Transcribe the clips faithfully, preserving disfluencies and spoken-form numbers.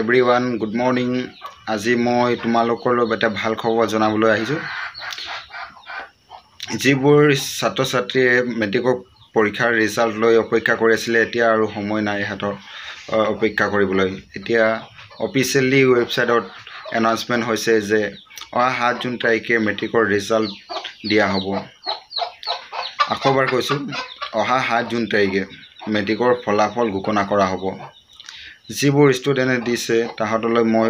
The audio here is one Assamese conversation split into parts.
everyone, good morning. আজি মই তোমালোকৰ লগত এটা ভাল খবৰ জনাবলৈ আহিছো। যিবোৰ ছাত্ৰ ছাত্ৰীয়ে মেট্ৰিক পৰীক্ষাৰ ৰিজাল্ট লৈ অপেক্ষা কৰি আছিল এতিয়া আৰু সময় নাই হাতৰ অপেক্ষা কৰিবলৈ। এতিয়া অফিচিয়েলি ৱেবছাইটত এনাউন্সমেন্ট হৈছে যে অহা সাত জুন তাৰিখে মেট্ৰিকৰ ৰিজাল্ট দিয়া হ'ব। আকবাৰ কৈছো অহা সাত জুন তাৰিখে মেট্ৰিকৰ ফলাফল ঘোষণা কৰা হ'ব। যিবোৰ ষ্টুডেণ্টে দিছে তাহাঁতলৈ মই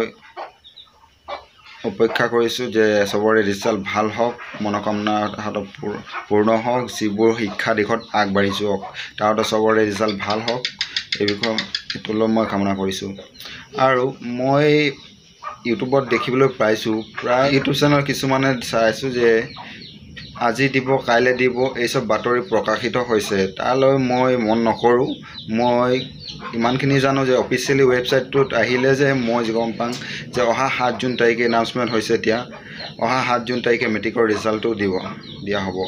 অপেক্ষা কৰিছো যে সবৰে ৰিজাল্ট ভাল হওক, মনোকামনা তাহাঁতৰ পূৰ্ণ হওক, যিবোৰ শিক্ষা দিশত আগবাঢ়ি যাওক তাহাঁতৰ সবৰে ৰিজাল্ট ভাল হওক, এই বিষয়ে এতলৈ মই কামনা কৰিছো। আৰু মই ইউটিউবত দেখিবলৈ পাইছো প্ৰায় ইউটিউব চেনেল কিছুমানে চাইছো যে আজি দিব কাইলে দিব এই সব বাতৰি প্ৰকাশিত হৈছে। তালৈ মই মন নকৰো। মই ইমানখিনি জানো যে অফিচিয়েলি ৱেবছাইটটোত আহিলে যে মই গম পাম যে অহা সাত জুন তাৰিখে এনাউন্সমেন্ট হৈছে। এতিয়া অহা সাত জুন তাৰিখে মেট্ৰিকৰ ৰিজাল্টটো দিব দিয়া হ'ব।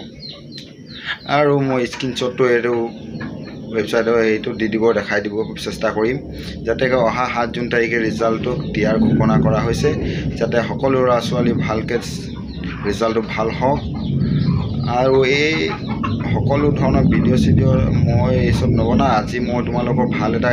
আৰু মই স্ক্ৰীনশ্বটটো এইটো ৱেবছাইটৰ এইটো দি দিব দেখাই দিব চেষ্টা কৰিম যাতে অহা সাত জুন তাৰিখে ৰিজাল্টটো দিয়াৰ ঘোষণা কৰা হৈছে, যাতে সকলো ল'ৰা ছোৱালী ভালকৈ ৰিজাল্টটো ভাল হওক। আৰু এই সকলো ধৰণৰ ভিডিঅ' চিডিঅ' মই এই সব নবনা। আজি মই তোমালোকক ভাল এটা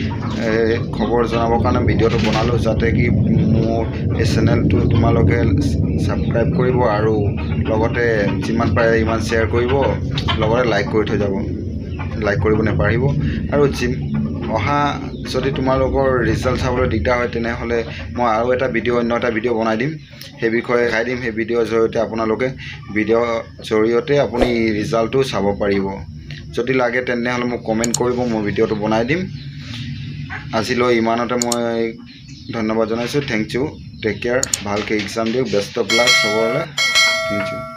খবৰ জনাবৰ কাৰণে ভিডিঅ'টো বনালোঁ, যাতে কি মোৰ এই চেনেলটো তোমালোকে ছাবস্ক্ৰাইব কৰিব আৰু লগতে যিমান পাৰে ইমান শ্বেয়াৰ কৰিব, লগতে লাইক কৰি থৈ যাব, লাইক কৰিব নেপাহৰিব। আৰু অহা যদি তোমালোকৰ ৰিজাল্ট চাবলৈ দিগদাৰ হয় তেনেহ'লে মই আৰু এটা ভিডিঅ' অন্য এটা ভিডিঅ' বনাই দিম, সেই বিষয়ে দেখাই দিম। সেই ভিডিঅ'ৰ জৰিয়তে আপোনালোকে ভিডিঅ'ৰ জৰিয়তে আপুনি ৰিজাল্টটো চাব পাৰিব। যদি লাগে তেনেহ'লে মোক কমেণ্ট কৰিব, মই ভিডিঅ'টো বনাই দিম। আজিলৈ ইমানতে মই ধন্যবাদ জনাইছোঁ। থেংক ইউ, টেক কেয়াৰ, ভালকৈ এক্সাম দিয়ক, বেষ্ট অফ লাক সবৰে। Thank U.